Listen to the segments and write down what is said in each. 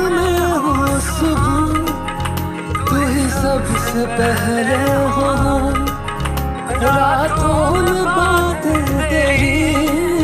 में हूँ सुबह, तू ही सबसे पहले हो। रातों में बातें तेरी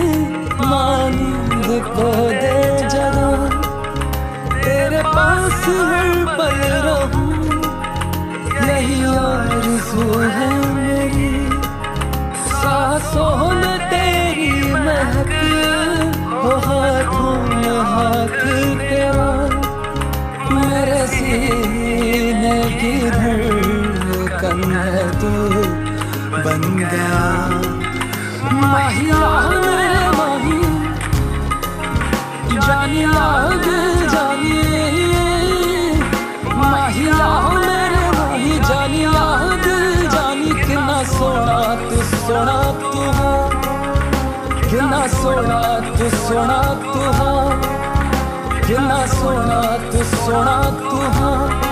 नींद को दे जगा, तेरे पास हर पल रहूं, यही आरज़ू है मेरी। सांसों में तेरी महक हो, हाथों में हाथ तेरा, मेरे सीने की धड़कन है तू बन गया। माहिया मेरे माही, जानी लाग जानी, माहिया मेरे माही जानी लाग जानी। कितना सोना तू हाँ, कितना सोना तू हाँ, कितना सोना तू हाँ।